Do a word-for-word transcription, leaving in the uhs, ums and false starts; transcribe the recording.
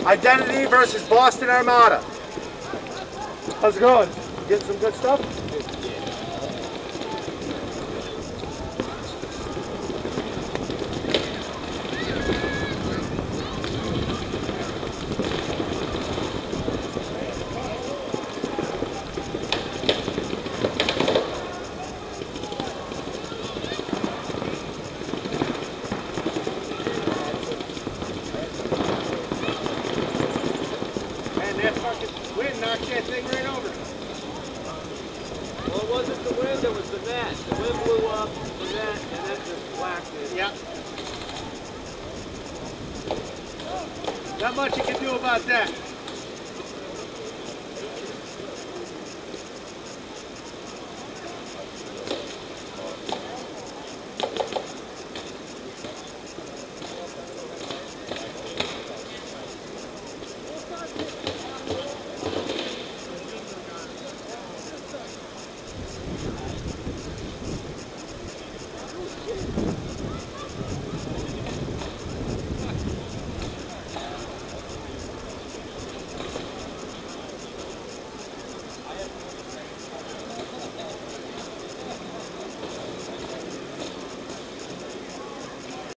Identity versus Boston Armada. How's it going? Getting some good stuff? That fucking wind knocked that thing right over. Well, it wasn't the wind, it was the net. The wind blew up the net and then just whacked it. Yep. Not much you can do about that.